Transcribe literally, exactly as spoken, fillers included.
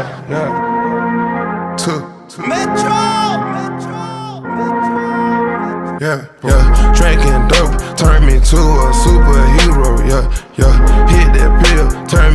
yeah. Two. Metro. Yeah, yeah, drinking dope turned me to a superhero, yeah, yeah. Hit that pill, turned